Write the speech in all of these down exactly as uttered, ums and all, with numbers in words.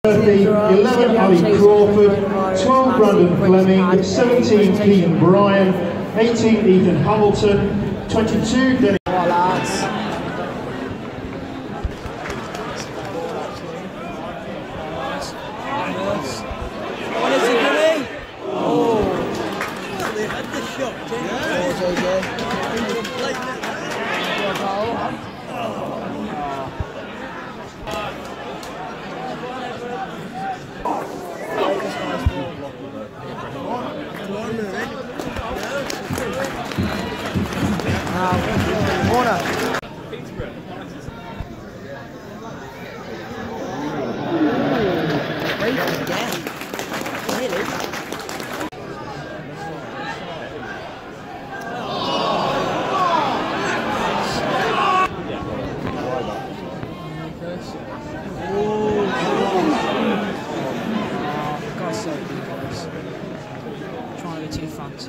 eleven Ali Crawford, twelve Brandon Fleming, seventeen Keaton Bryan, eighteen Ethan Hamilton, twenty-two Dennis. What is he doing? Oh, they had the shot, didn't they? Corner. Trying to be too fancy.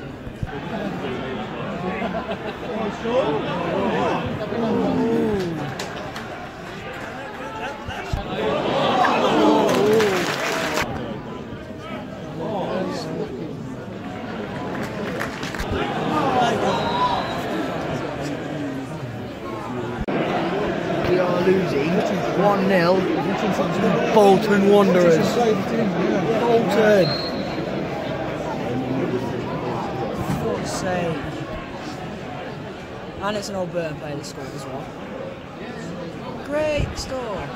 We are losing one nil to Bolton Wanderers. Bolton. Sake. And it's an old Burton player that scored as well. Great stuff.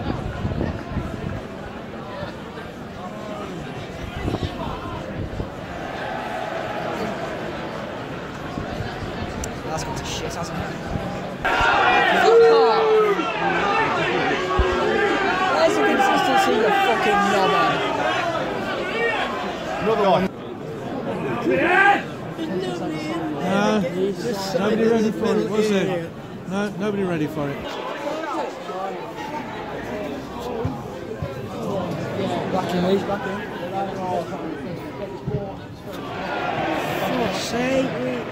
That's gone to shit, hasn't it? Where's the consistency, you fucking knobber? Another one. No, nobody ready for it, was there? No, nobody ready for it. Back in, Lee, back in. For God's sake,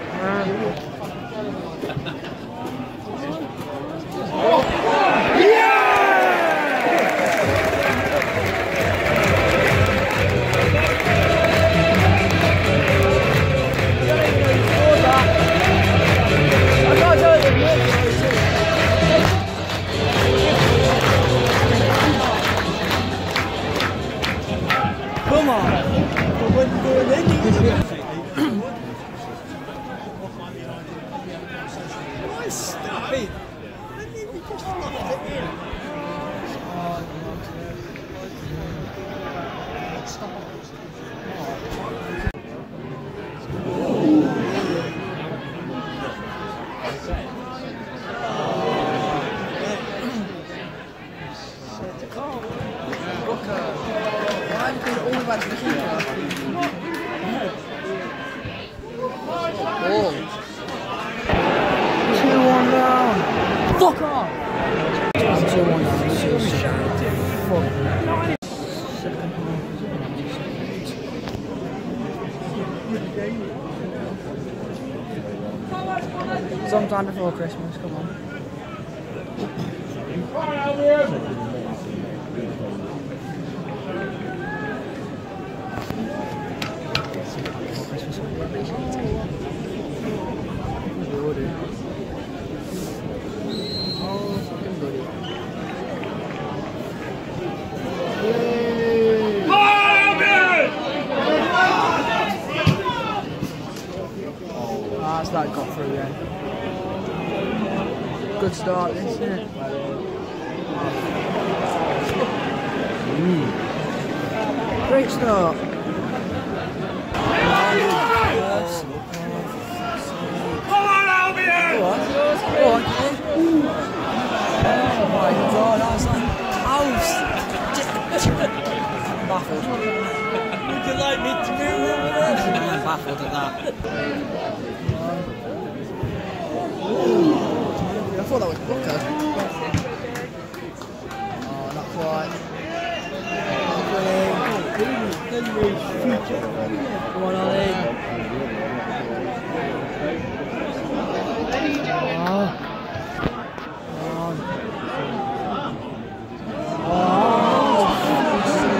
come on! I wouldn't do it anyway. Why stop it? I think we just stopped it. Back to the keeper. Oh. two one down. Fuck off! two one down. So Fuck. Sometime before Christmas, come on. That's that got through then. Good start, this, isn't it? Mm. Great start. Come on, Albion! Go on, go on. Oh my god, that was like house. I'm baffled. Would you like me to move over there? I'm baffled at that. I thought that was Booker. Oh, not quite. Come on, Ollie. Oh. Come on. Oh.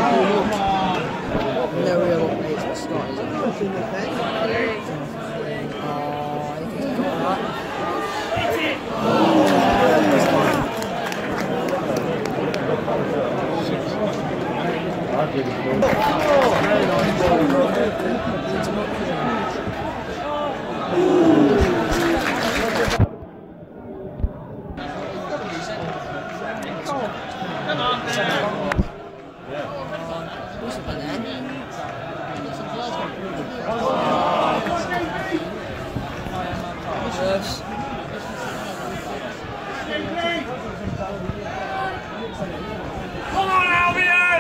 Yes. Come on, Albion!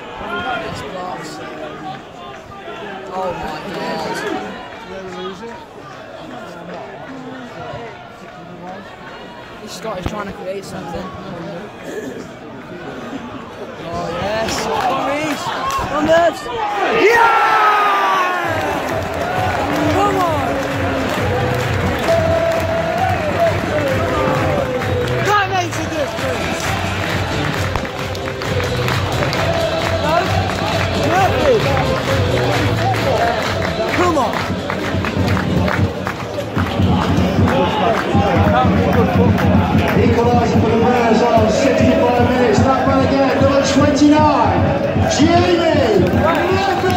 Oh my God. This Scott is trying to create something. Oh yes. Come on, Reece. Come on, Nerves. Yeah! Come on. That makes a difference. Come on! Equaliser for the Bears on sixty-five minutes. That man again, number twenty-nine, Jamie Murphy!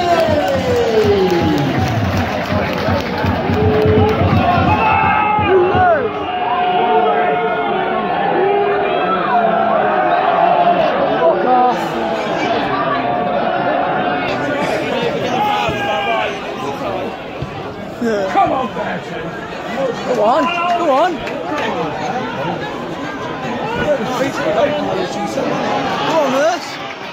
Come on, Bertrand! Go on, go on! Go on, Nurse!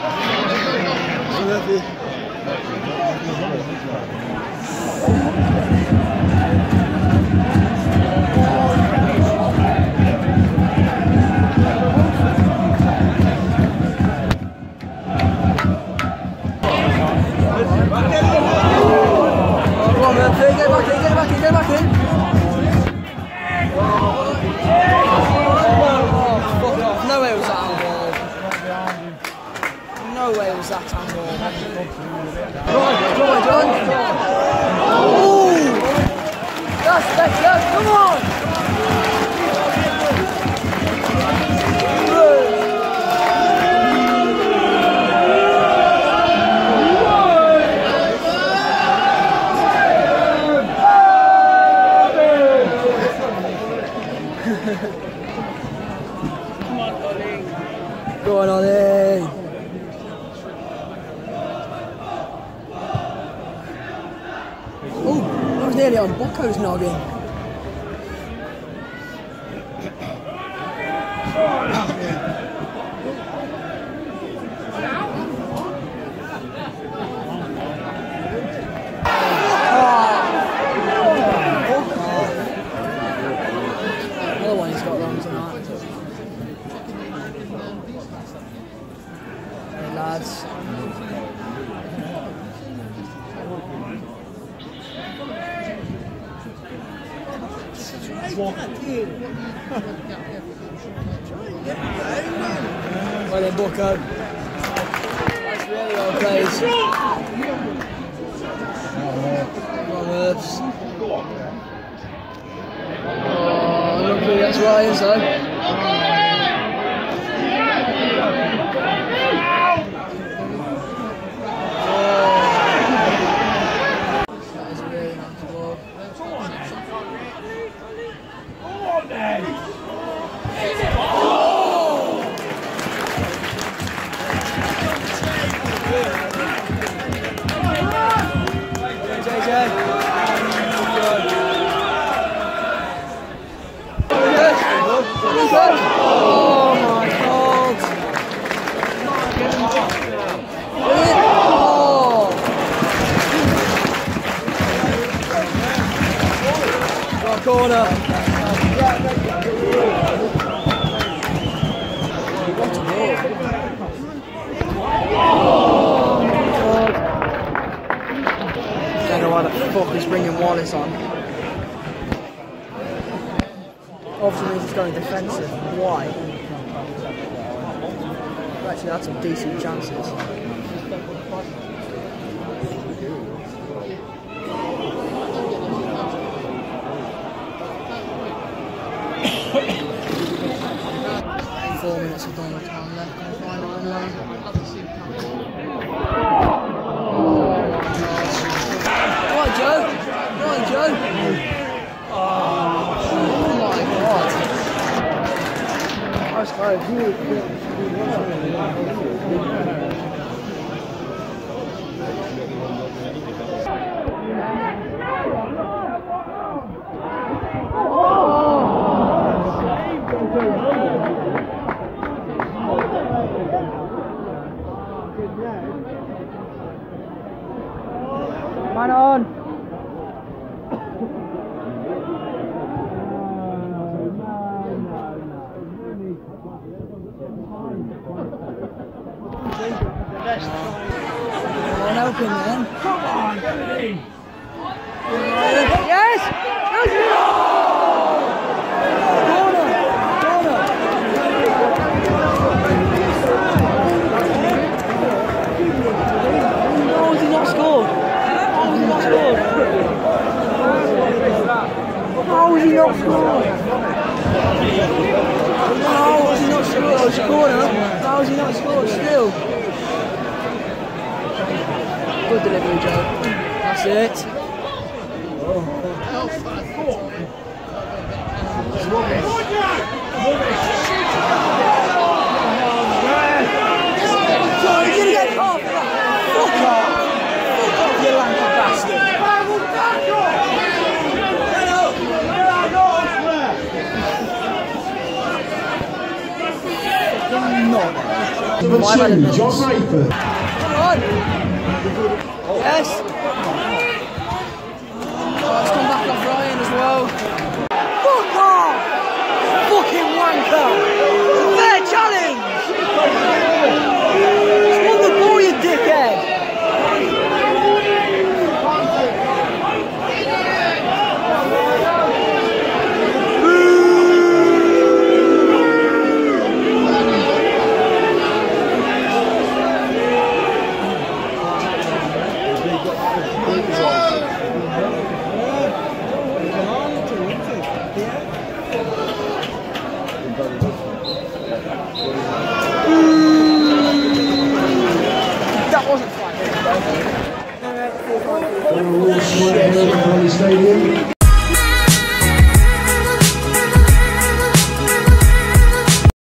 Go on, Murphy, get back in, get back in, get back in! No way was that handball. No way was that handball. Go on, go on, John. Ooh! Yes, yes, yes, come on! Go on, Ollie! Oh, that was nearly on Bucco's noggin. Another one he's got wrong tonight. Hey lads. Well then, Bucco. That's really well played. Come on, Mervs. Oh, luckily that's Ryan, so. That is a really nice ball. Come on, then! J J. Oh my God! Oh! Got a corner. What a ball! Don't know why the fuck he's bringing Wallace on. Obviously he's going defensive. Why? We actually had some decent chances. Four minutes of Donald time left. Can I find it now? Come on, Joe! Come on, Joe! Oh my God! I Nice guys. Man on! One open then. Come on, Kennedy! Yes! Yes! Corner! Corner! How has he not scored? How has he not scored? How has he not scored? How has he not scored? Oh, it's a corner. How has he not scored still? Good delivery, Joe. That's it. Sorry, you're gonna get caught for that. Fuck off. Fuck off, you lanky bastard. Number two, John Rayford. Come on. Yes. Oh, it's come back off Ryan as well. Fuck off! Fucking wanker! Fair challenge! It's won the ball, you dickhead! That wasn't fun. All square here at Wembley Stadium.